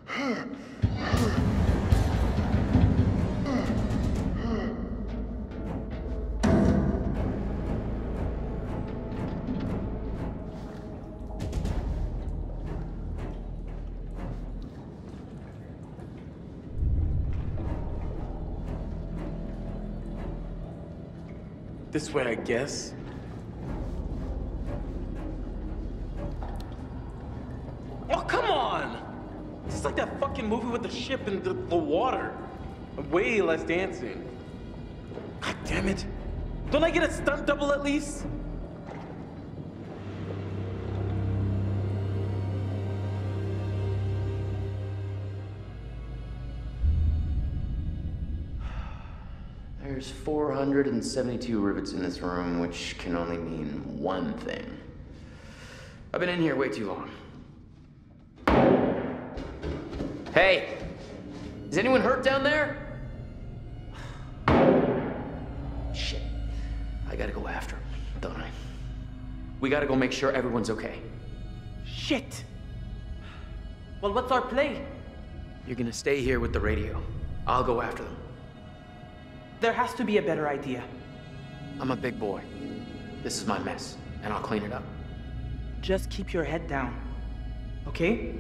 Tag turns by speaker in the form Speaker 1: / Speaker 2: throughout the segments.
Speaker 1: This way, I guess. Oh, come on! This is like that fucking movie with the ship and the water. Way less dancing. God damn it. Don't I get a stunt double at least?
Speaker 2: There's 472 rivets in this room, which can only mean one thing. I've been in here way too long. Hey! Is anyone hurt down there? Shit. I gotta go after him, don't I? We gotta go make sure everyone's okay.
Speaker 1: Shit! Well, what's our play?
Speaker 2: You're gonna stay here with the radio. I'll go after them.
Speaker 1: There has to be a better idea.
Speaker 2: I'm a big boy. This is my mess, and I'll clean it up.
Speaker 1: Just keep your head down, okay?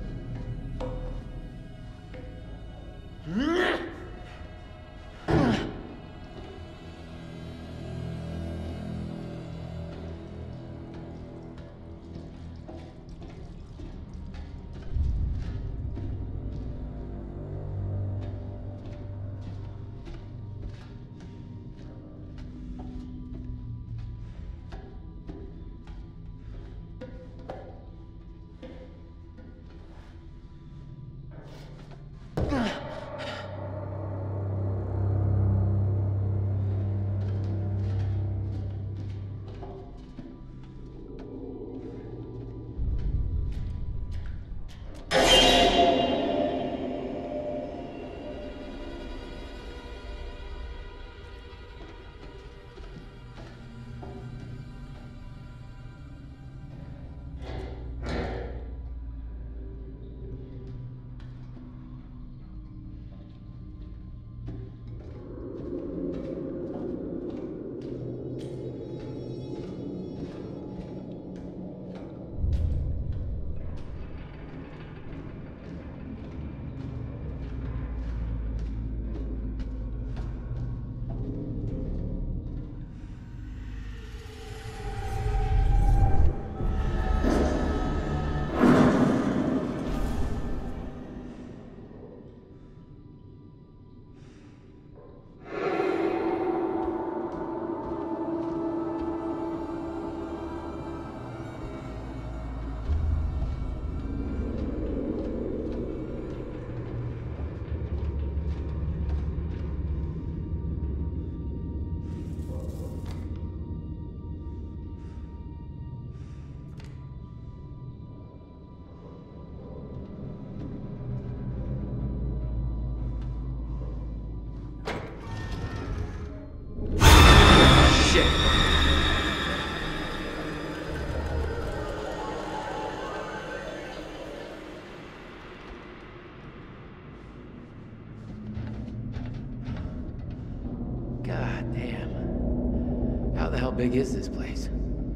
Speaker 2: God damn. How the hell big is this place?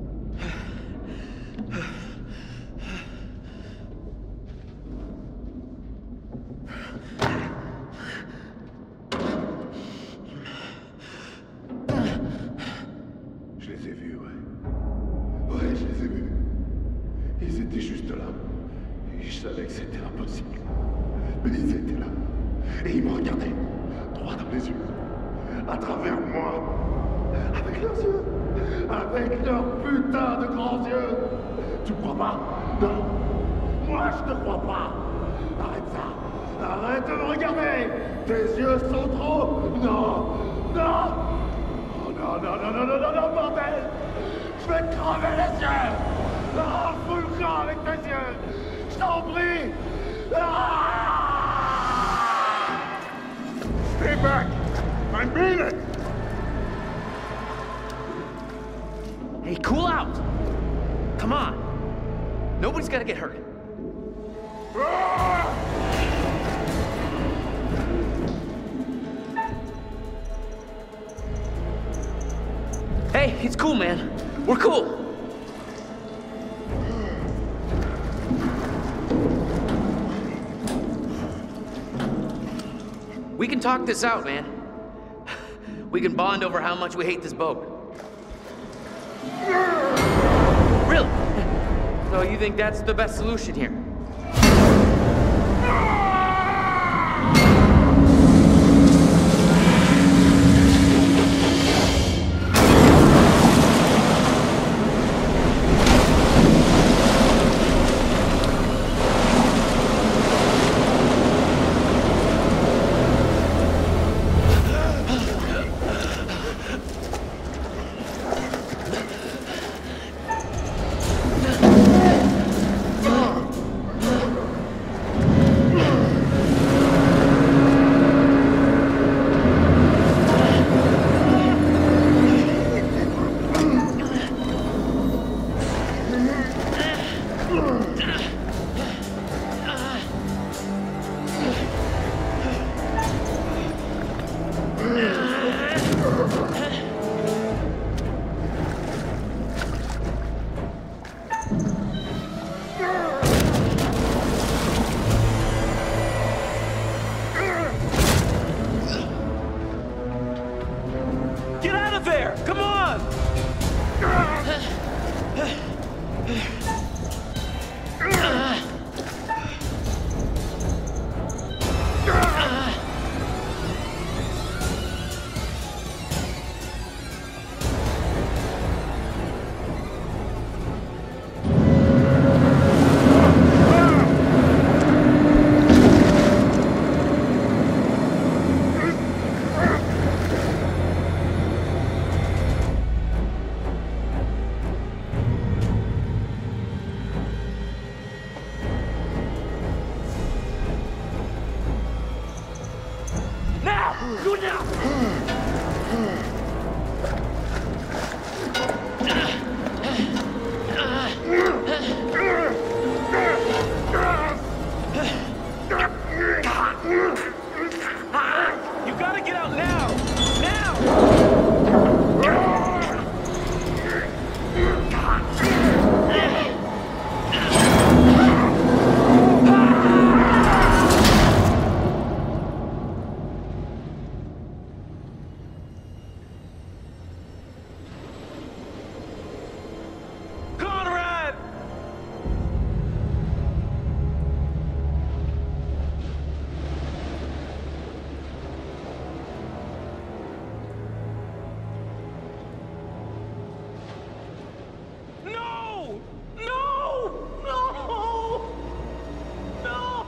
Speaker 3: Je les ai vus, ouais. Ouais, je les ai vus. Ils étaient juste là. Et je savais que c'était impossible. Mais ils étaient là. Et ils me regardaient. Droit dans les yeux. À travers moi. Avec leurs yeux. Avec leurs putains de grands yeux. Tu me crois pas? Non. Moi, je te crois pas. Arrête ça. Arrête de me regarder. Tes yeux sont trop... Non. Non. Oh non, non, non, non, non, non, non, bordel. Je vais te crever les yeux. Ah, fous le camp avec tes yeux. Je t'en prie. Ah! Stay back. I mean it.
Speaker 2: Hey, cool out! Come on! Nobody's gotta get hurt.
Speaker 3: Ah!
Speaker 2: It's cool, man. We're cool. We can talk this out, man. We can bond over how much we hate this boat. Really? So you think that's the best solution here? Do it now!
Speaker 1: You gotta get out now! Now! Conrad! No! No! No! No!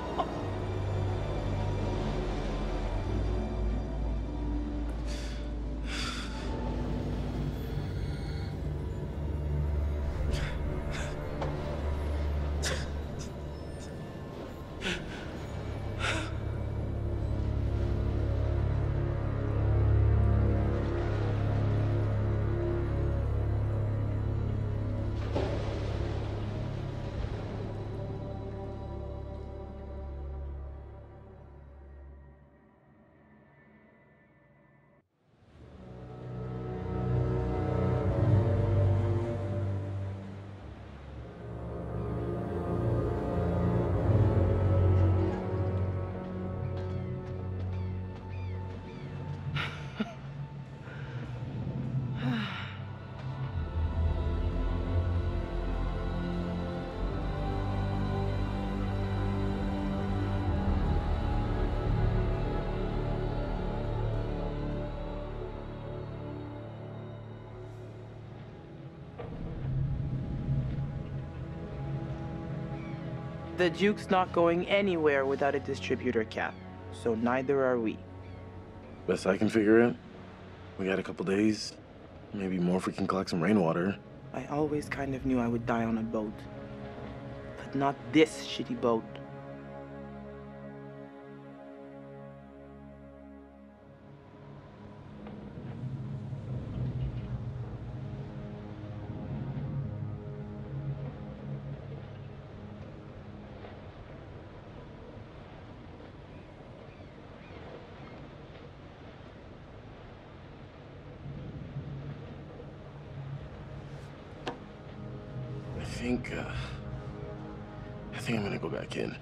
Speaker 4: The Duke's not going anywhere without a distributor cap, so neither are we.
Speaker 1: Best I can figure it. We got a couple days. Maybe more if we can collect some rainwater.
Speaker 4: I always kind of knew I would die on a boat. But not this shitty boat.
Speaker 1: think I'm gonna go back in.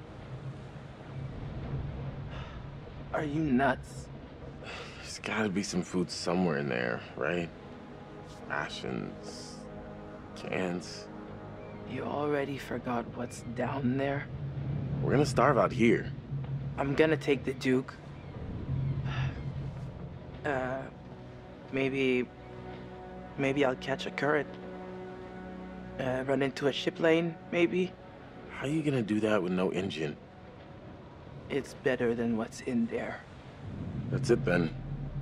Speaker 4: Are you nuts?
Speaker 1: There's gotta be some food somewhere in there, right? Rations, cans.
Speaker 4: You already forgot what's down there?
Speaker 1: We're gonna starve out here.
Speaker 4: I'm gonna take the Duke. Maybe I'll catch a current. Run into a ship lane, maybe?
Speaker 1: How are you gonna do that with no engine?
Speaker 4: It's better than what's in there.
Speaker 1: That's it then.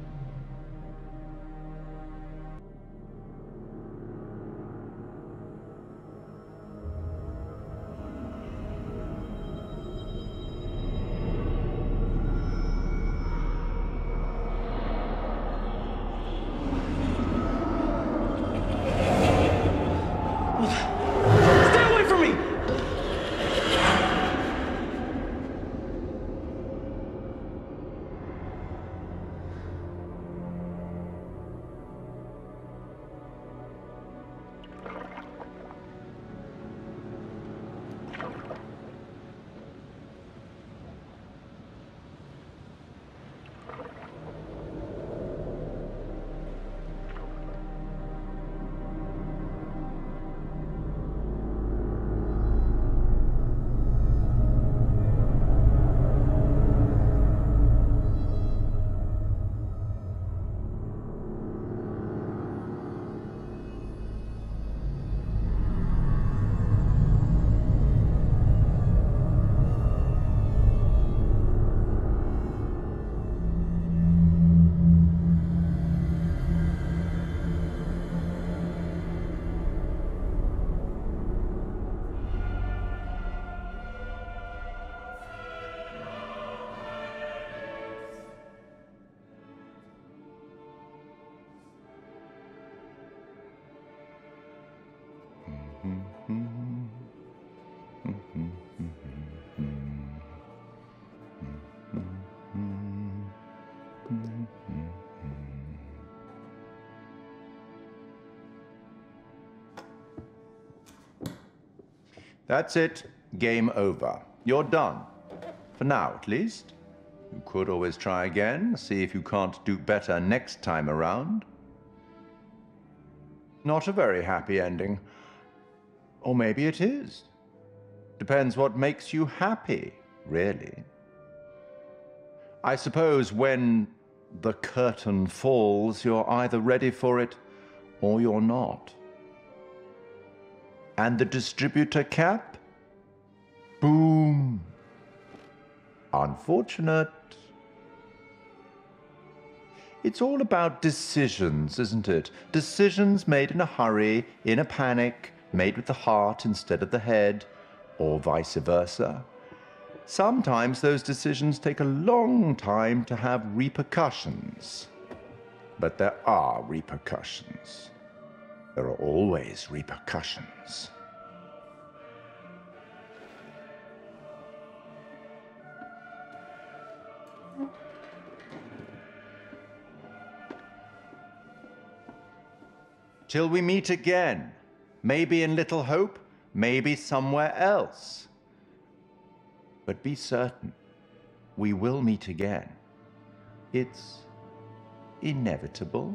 Speaker 5: That's it. Game over. You're done. For now, at least. You could always try again, see if you can't do better next time around. Not a very happy ending. Or maybe it is. Depends what makes you happy, really. I suppose when the curtain falls, you're either ready for it or you're not. And the distributor cap? Boom. Unfortunate. It's all about decisions, isn't it? Decisions made in a hurry, in a panic, made with the heart instead of the head, or vice versa. Sometimes those decisions take a long time to have repercussions. But there are repercussions. There are always repercussions. Till we meet again. Maybe in Little Hope, maybe somewhere else. But be certain, we will meet again. It's inevitable.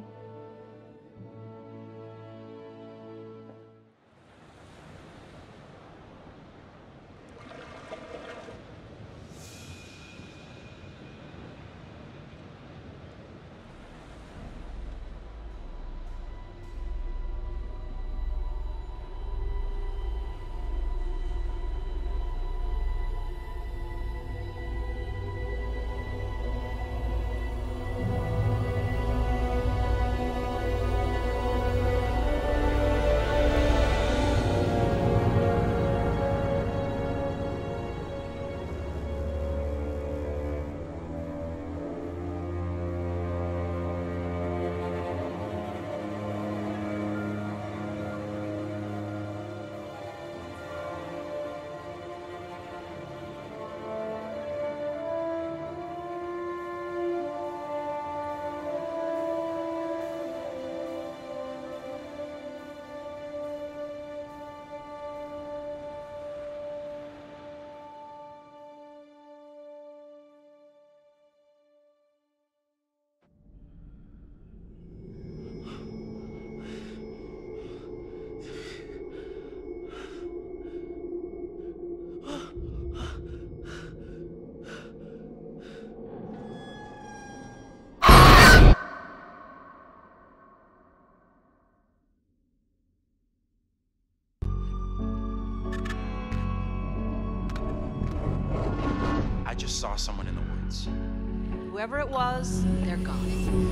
Speaker 6: I just saw someone in the woods.
Speaker 7: Whoever it was, they're gone.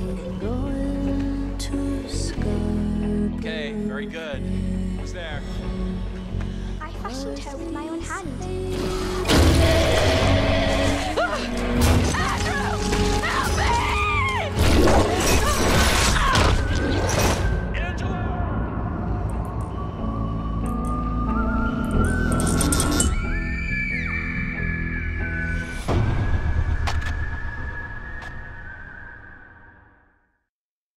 Speaker 6: Okay, very good. Who's there?
Speaker 8: I fashioned her with my own hand.